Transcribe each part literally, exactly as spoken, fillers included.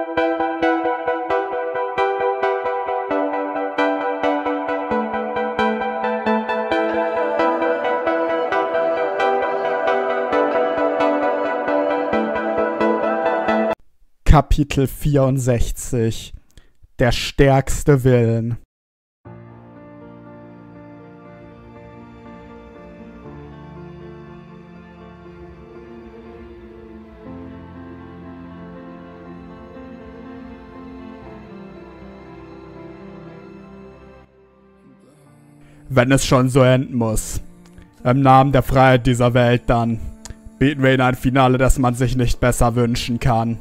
Kapitel vierundsechzig. Der stärkste Willen. Wenn es schon so enden muss. Im Namen der Freiheit dieser Welt dann. Bieten wir Ihnen ein Finale, das man sich nicht besser wünschen kann.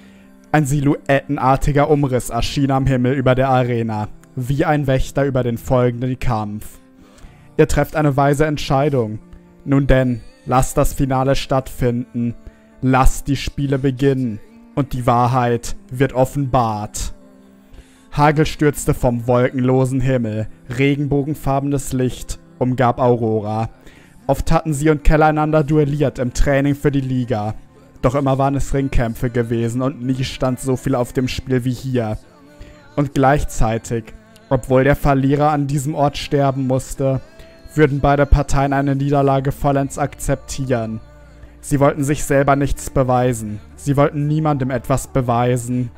Ein silhouettenartiger Umriss erschien am Himmel über der Arena, wie ein Wächter über den folgenden Kampf. Ihr trefft eine weise Entscheidung. Nun denn, lasst das Finale stattfinden. Lasst die Spiele beginnen. Und die Wahrheit wird offenbart. Hagel stürzte vom wolkenlosen Himmel. Regenbogenfarbenes Licht umgab Aurora. Oft hatten sie und Kell einander duelliert im Training für die Liga. Doch immer waren es Ringkämpfe gewesen und nie stand so viel auf dem Spiel wie hier. Und gleichzeitig, obwohl der Verlierer an diesem Ort sterben musste, würden beide Parteien eine Niederlage vollends akzeptieren. Sie wollten sich selber nichts beweisen. Sie wollten niemandem etwas beweisen.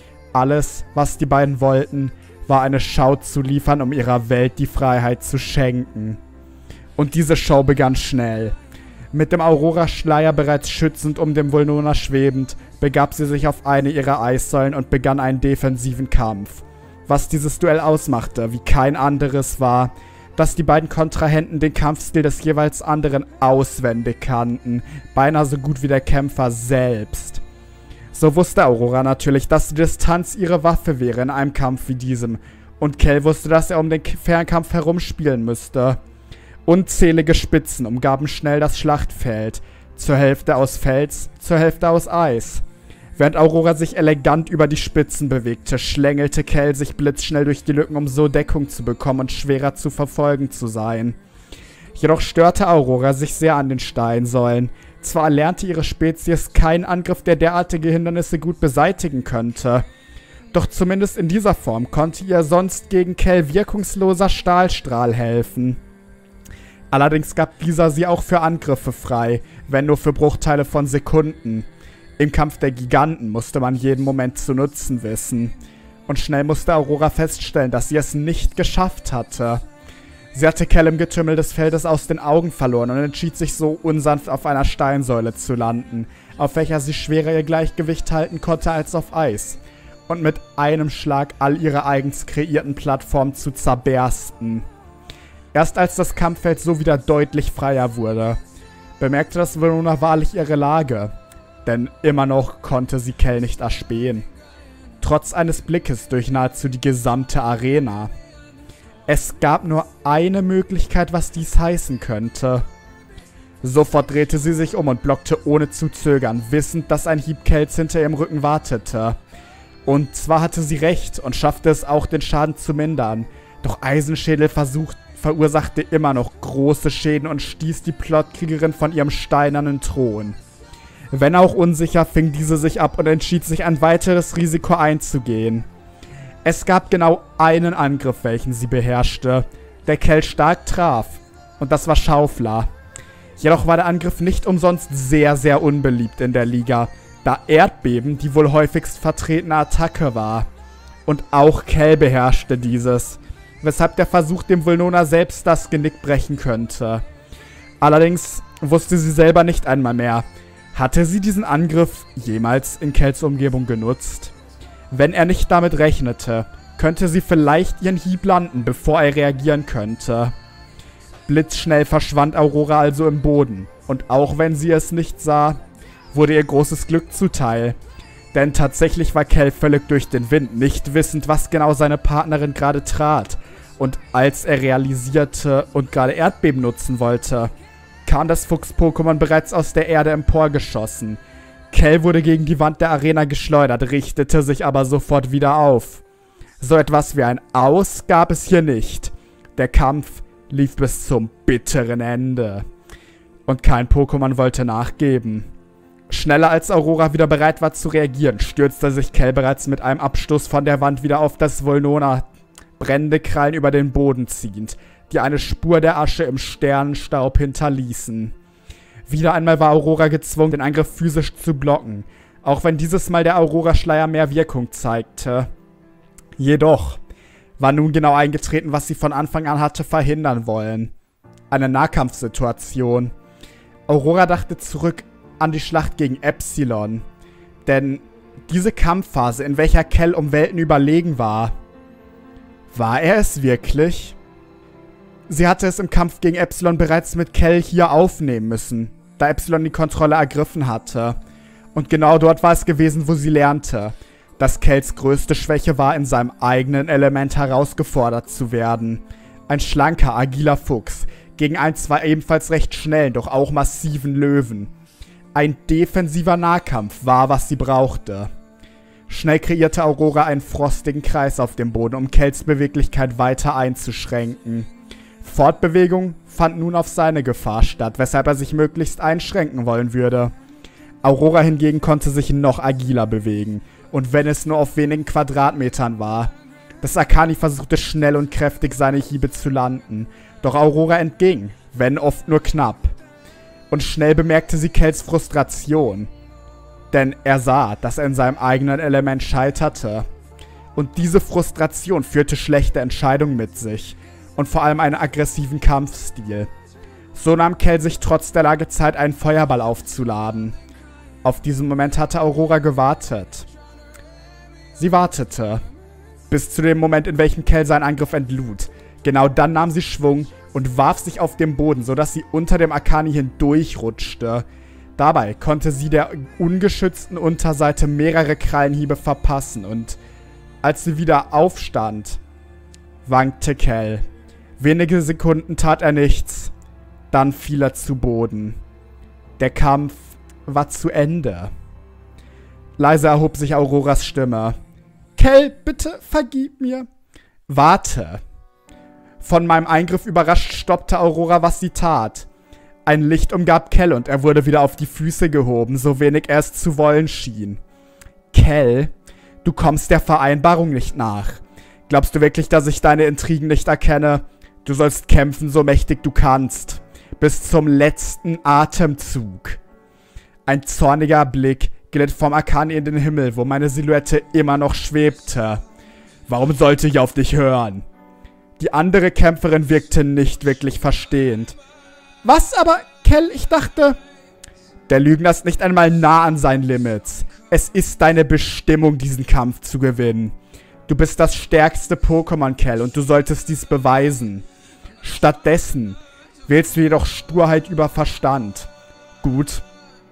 Alles, was die beiden wollten, war eine Schau zu liefern, um ihrer Welt die Freiheit zu schenken. Und diese Show begann schnell. Mit dem Aurora-Schleier bereits schützend um den Vulnona schwebend, begab sie sich auf eine ihrer Eissäulen und begann einen defensiven Kampf. Was dieses Duell ausmachte, wie kein anderes, war, dass die beiden Kontrahenten den Kampfstil des jeweils anderen auswendig kannten, beinahe so gut wie der Kämpfer selbst. So wusste Aurora natürlich, dass die Distanz ihre Waffe wäre in einem Kampf wie diesem, und Kell wusste, dass er um den Fernkampf herumspielen müsste. Unzählige Spitzen umgaben schnell das Schlachtfeld, zur Hälfte aus Fels, zur Hälfte aus Eis. Während Aurora sich elegant über die Spitzen bewegte, schlängelte Kell sich blitzschnell durch die Lücken, um so Deckung zu bekommen und schwerer zu verfolgen zu sein. Jedoch störte Aurora sich sehr an den Steinsäulen. Zwar erlernte ihre Spezies keinen Angriff, der derartige Hindernisse gut beseitigen könnte. Doch zumindest in dieser Form konnte ihr sonst gegen Kell wirkungsloser Stahlstrahl helfen. Allerdings gab dieser sie auch für Angriffe frei, wenn nur für Bruchteile von Sekunden. Im Kampf der Giganten musste man jeden Moment zu nutzen wissen. Und schnell musste Aurora feststellen, dass sie es nicht geschafft hatte. Sie hatte Kell im Getümmel des Feldes aus den Augen verloren und entschied sich so unsanft auf einer Steinsäule zu landen, auf welcher sie schwerer ihr Gleichgewicht halten konnte als auf Eis. Und mit einem Schlag all ihre eigens kreierten Plattformen zu zerbersten. Erst als das Kampffeld so wieder deutlich freier wurde, bemerkte das Vulnona wahrlich ihre Lage, denn immer noch konnte sie Kell nicht erspähen. Trotz eines Blickes durch nahezu die gesamte Arena. Es gab nur eine Möglichkeit, was dies heißen könnte. Sofort drehte sie sich um und blockte ohne zu zögern, wissend, dass ein Hieb Kells hinter ihrem Rücken wartete. Und zwar hatte sie recht und schaffte es auch, den Schaden zu mindern, doch Eisenschädel versucht verursachte immer noch große Schäden und stieß die Plotkriegerin von ihrem steinernen Thron. Wenn auch unsicher, fing diese sich ab und entschied sich, ein weiteres Risiko einzugehen. Es gab genau einen Angriff, welchen sie beherrschte, der Kell stark traf, und das war Schaufler. Jedoch war der Angriff nicht umsonst sehr, sehr unbeliebt in der Liga, da Erdbeben die wohl häufigst vertretene Attacke war. Und auch Kell beherrschte dieses, weshalb der Versuch dem Vulnona selbst das Genick brechen könnte. Allerdings wusste sie selber nicht einmal mehr, hatte sie diesen Angriff jemals in Kells Umgebung genutzt? Wenn er nicht damit rechnete, könnte sie vielleicht ihren Hieb landen, bevor er reagieren könnte. Blitzschnell verschwand Aurora also im Boden, und auch wenn sie es nicht sah, wurde ihr großes Glück zuteil. Denn tatsächlich war Kell völlig durch den Wind, nicht wissend, was genau seine Partnerin gerade trat. Und als er realisierte und gerade Erdbeben nutzen wollte, kam das Fuchs-Pokémon bereits aus der Erde emporgeschossen. Kell wurde gegen die Wand der Arena geschleudert, richtete sich aber sofort wieder auf. So etwas wie ein Aus gab es hier nicht. Der Kampf lief bis zum bitteren Ende. Und kein Pokémon wollte nachgeben. Schneller als Aurora wieder bereit war zu reagieren, stürzte sich Kell bereits mit einem Abstoß von der Wand wieder auf das Volnona, brennende Krallen über den Boden ziehend, die eine Spur der Asche im Sternenstaub hinterließen. Wieder einmal war Aurora gezwungen, den Angriff physisch zu blocken, auch wenn dieses Mal der Aurora-Schleier mehr Wirkung zeigte. Jedoch war nun genau eingetreten, was sie von Anfang an hatte verhindern wollen. Eine Nahkampfsituation. Aurora dachte zurück an die Schlacht gegen Epsilon, denn diese Kampfphase, in welcher Kell um Welten überlegen war, war er es wirklich? Sie hatte es im Kampf gegen Epsilon bereits mit Kell hier aufnehmen müssen, da Epsilon die Kontrolle ergriffen hatte. Und genau dort war es gewesen, wo sie lernte, dass Kells größte Schwäche war, in seinem eigenen Element herausgefordert zu werden. Ein schlanker, agiler Fuchs gegen einen zwar ebenfalls recht schnellen, doch auch massiven Löwen. Ein defensiver Nahkampf war, was sie brauchte. Schnell kreierte Aurora einen frostigen Kreis auf dem Boden, um Kells Beweglichkeit weiter einzuschränken. Fortbewegung fand nun auf seine Gefahr statt, weshalb er sich möglichst einschränken wollen würde. Aurora hingegen konnte sich noch agiler bewegen, und wenn es nur auf wenigen Quadratmetern war. Das Akani versuchte schnell und kräftig seine Hiebe zu landen, doch Aurora entging, wenn oft nur knapp. Und schnell bemerkte sie Kells Frustration, denn er sah, dass er in seinem eigenen Element scheiterte. Und diese Frustration führte schlechte Entscheidungen mit sich und vor allem einen aggressiven Kampfstil. So nahm Kell sich trotz der Lage Zeit, einen Feuerball aufzuladen. Auf diesen Moment hatte Aurora gewartet. Sie wartete, bis zu dem Moment, in welchem Kell seinen Angriff entlud. Genau dann nahm sie Schwung und warf sich auf den Boden, sodass sie unter dem Akani hindurchrutschte. Dabei konnte sie der ungeschützten Unterseite mehrere Krallenhiebe verpassen und als sie wieder aufstand, wankte Kell. Wenige Sekunden tat er nichts, dann fiel er zu Boden. Der Kampf war zu Ende. Leise erhob sich Auroras Stimme. Kell, bitte vergib mir. Warte. Von meinem Eingriff überrascht stoppte Aurora, was sie tat. Ein Licht umgab Kell und er wurde wieder auf die Füße gehoben, so wenig er es zu wollen schien. Kell, du kommst der Vereinbarung nicht nach. Glaubst du wirklich, dass ich deine Intrigen nicht erkenne? Du sollst kämpfen, so mächtig du kannst. Bis zum letzten Atemzug. Ein zorniger Blick glitt vom Akani in den Himmel, wo meine Silhouette immer noch schwebte. Warum sollte ich auf dich hören? Die andere Kämpferin wirkte nicht wirklich verstehend. Was aber, Kell, ich dachte... Der Lügner ist nicht einmal nah an seinen Limits. Es ist deine Bestimmung, diesen Kampf zu gewinnen. Du bist das stärkste Pokémon, Kell, und du solltest dies beweisen. Stattdessen wählst du jedoch Sturheit über Verstand. Gut.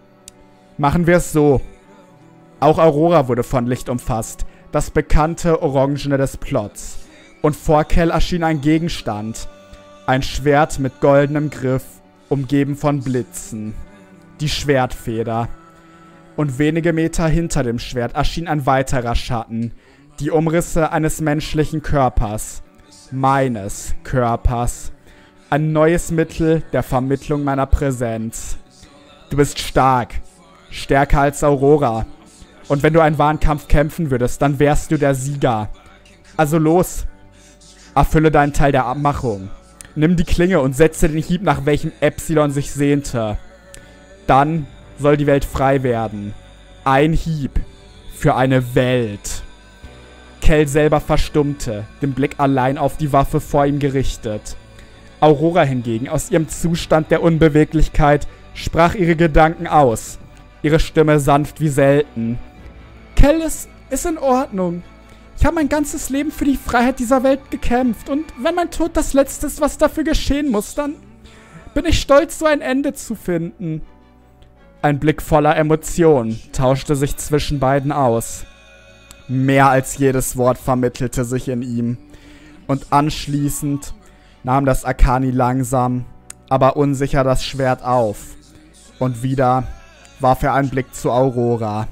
Machen wir es so. Auch Aurora wurde von Licht umfasst, das bekannte Orangene des Plots. Und vor Kell erschien ein Gegenstand. Ein Schwert mit goldenem Griff, umgeben von Blitzen. Die Schwertfeder. Und wenige Meter hinter dem Schwert erschien ein weiterer Schatten. Die Umrisse eines menschlichen Körpers. Meines Körpers. Ein neues Mittel der Vermittlung meiner Präsenz. Du bist stark. Stärker als Aurora. Und wenn du einen wahren Kampf kämpfen würdest, dann wärst du der Sieger. Also los. Erfülle deinen Teil der Abmachung. Nimm die Klinge und setze den Hieb, nach welchem Epsilon sich sehnte. Dann soll die Welt frei werden. Ein Hieb für eine Welt. Kell selber verstummte, den Blick allein auf die Waffe vor ihm gerichtet. Aurora hingegen, aus ihrem Zustand der Unbeweglichkeit, sprach ihre Gedanken aus. Ihre Stimme sanft wie selten. Kell, es ist in Ordnung. Ich habe mein ganzes Leben für die Freiheit dieser Welt gekämpft. Und wenn mein Tod das Letzte ist, was dafür geschehen muss, dann bin ich stolz, so ein Ende zu finden. Ein Blick voller Emotion tauschte sich zwischen beiden aus. Mehr als jedes Wort vermittelte sich in ihm. Und anschließend nahm das Akani langsam, aber unsicher das Schwert auf. Und wieder warf er einen Blick zu Aurora.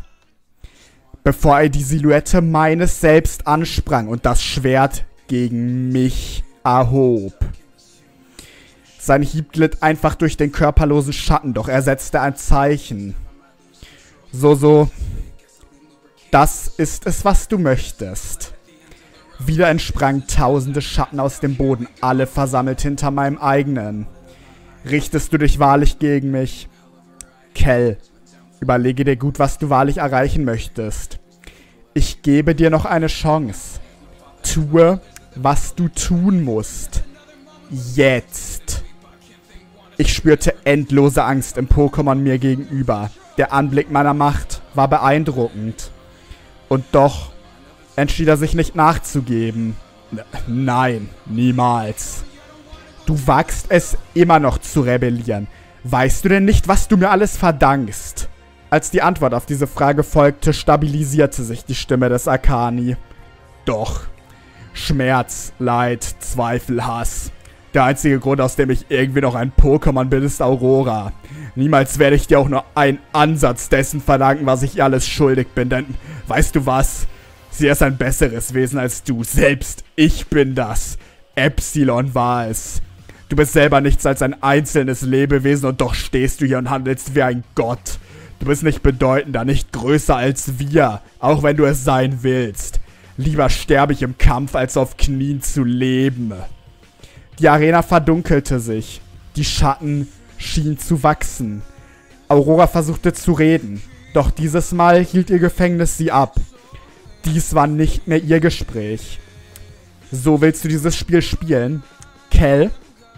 Bevor er die Silhouette meines Selbst ansprang und das Schwert gegen mich erhob. Sein Hieb glitt einfach durch den körperlosen Schatten, doch er setzte ein Zeichen. So, so. Das ist es, was du möchtest. Wieder entsprangen tausende Schatten aus dem Boden, alle versammelt hinter meinem eigenen. Richtest du dich wahrlich gegen mich? Kell, überlege dir gut, was du wahrlich erreichen möchtest. Ich gebe dir noch eine Chance. Tue, was du tun musst. Jetzt. Ich spürte endlose Angst im Pokémon mir gegenüber. Der Anblick meiner Macht war beeindruckend. Und doch entschied er sich nicht nachzugeben. N- Nein, niemals. Du wagst es immer noch zu rebellieren. Weißt du denn nicht, was du mir alles verdankst? Als die Antwort auf diese Frage folgte, stabilisierte sich die Stimme des Akani. Doch. Schmerz, Leid, Zweifel, Hass. Der einzige Grund, aus dem ich irgendwie noch ein Pokémon bin, ist Aurora. Niemals werde ich dir auch nur einen Ansatz dessen verdanken, was ich ihr alles schuldig bin, denn, weißt du was? Sie ist ein besseres Wesen als du. Selbst ich bin das. Epsilon war es. Du bist selber nichts als ein einzelnes Lebewesen und doch stehst du hier und handelst wie ein Gott. Du bist nicht bedeutender, nicht größer als wir, auch wenn du es sein willst. Lieber sterbe ich im Kampf, als auf Knien zu leben. Die Arena verdunkelte sich. Die Schatten schienen zu wachsen. Aurora versuchte zu reden, doch dieses Mal hielt ihr Gefängnis sie ab. Dies war nicht mehr ihr Gespräch. So willst du dieses Spiel spielen? Kell?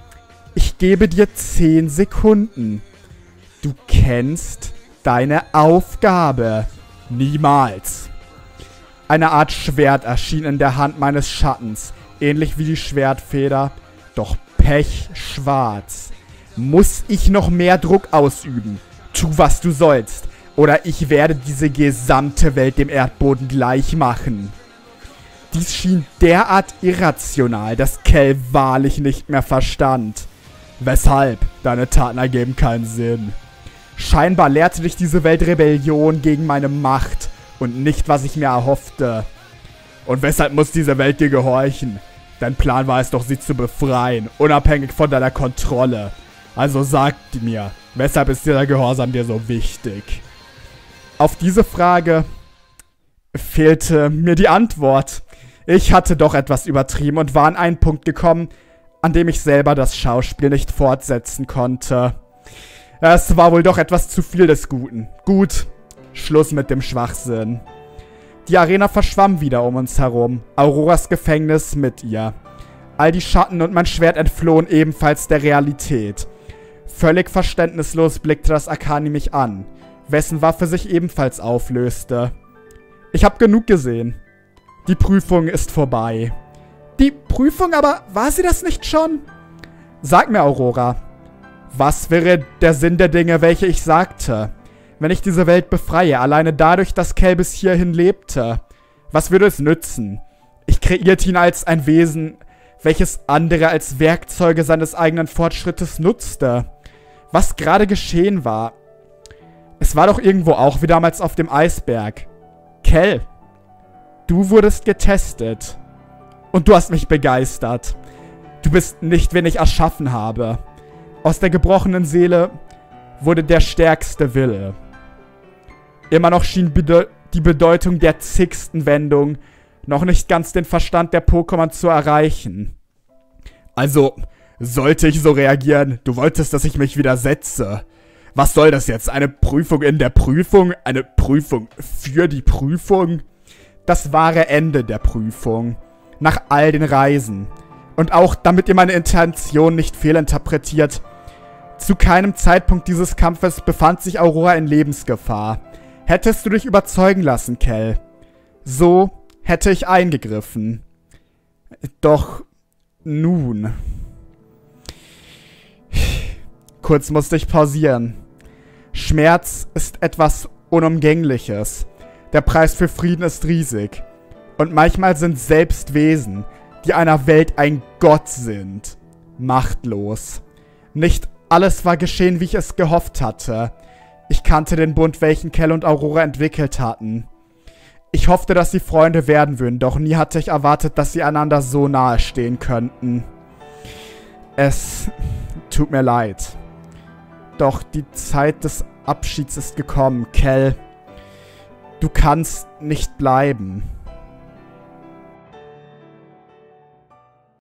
Ich gebe dir zehn Sekunden. Du kennst deine Aufgabe. Niemals. Eine Art Schwert erschien in der Hand meines Schattens, ähnlich wie die Schwertfeder, doch pechschwarz. Muss ich noch mehr Druck ausüben? Tu, was du sollst, oder ich werde diese gesamte Welt dem Erdboden gleich machen. Dies schien derart irrational, dass Kell wahrlich nicht mehr verstand. Weshalb? Deine Taten ergeben keinen Sinn. Scheinbar lehrte dich diese Welt Rebellion gegen meine Macht und nicht, was ich mir erhoffte. Und weshalb muss diese Welt dir gehorchen? Dein Plan war es doch, sie zu befreien, unabhängig von deiner Kontrolle. Also sag mir, weshalb ist dieser Gehorsam dir so wichtig? Auf diese Frage fehlte mir die Antwort. Ich hatte doch etwas übertrieben und war an einen Punkt gekommen, an dem ich selber das Schauspiel nicht fortsetzen konnte. Es war wohl doch etwas zu viel des Guten. Gut, Schluss mit dem Schwachsinn. Die Arena verschwamm wieder um uns herum, Auroras Gefängnis mit ihr. All die Schatten und mein Schwert entflohen ebenfalls der Realität. Völlig verständnislos blickte das Akani mich an, wessen Waffe sich ebenfalls auflöste. Ich hab genug gesehen. Die Prüfung ist vorbei. Die Prüfung aber, war sie das nicht schon? Sag mir, Aurora, was wäre der Sinn der Dinge, welche ich sagte? Wenn ich diese Welt befreie, alleine dadurch, dass Kell bis hierhin lebte. Was würde es nützen? Ich kreierte ihn als ein Wesen, welches andere als Werkzeuge seines eigenen Fortschrittes nutzte. Was gerade geschehen war. Es war doch irgendwo auch wie damals auf dem Eisberg. Kell, du wurdest getestet. Und du hast mich begeistert. Du bist nicht, wen ich erschaffen habe. Aus der gebrochenen Seele wurde der stärkste Wille. Immer noch schien bede- die Bedeutung der zigsten Wendung noch nicht ganz den Verstand der Pokémon zu erreichen. Also, sollte ich so reagieren? Du wolltest, dass ich mich widersetze. Was soll das jetzt? Eine Prüfung in der Prüfung? Eine Prüfung für die Prüfung? Das wahre Ende der Prüfung. Nach all den Reisen. Und auch, damit ihr meine Intention nicht fehlinterpretiert, zu keinem Zeitpunkt dieses Kampfes befand sich Aurora in Lebensgefahr. Hättest du dich überzeugen lassen, Kell. So hätte ich eingegriffen. Doch nun. Kurz musste ich pausieren. Schmerz ist etwas Unumgängliches. Der Preis für Frieden ist riesig. Und manchmal sind selbst Wesen, die einer Welt ein Gott sind, machtlos. Nicht alles war geschehen, wie ich es gehofft hatte. Ich kannte den Bund, welchen Kell und Aurora entwickelt hatten. Ich hoffte, dass sie Freunde werden würden, doch nie hatte ich erwartet, dass sie einander so nahe stehen könnten. Es tut mir leid. Doch die Zeit des Abschieds ist gekommen, Kell. Du kannst nicht bleiben.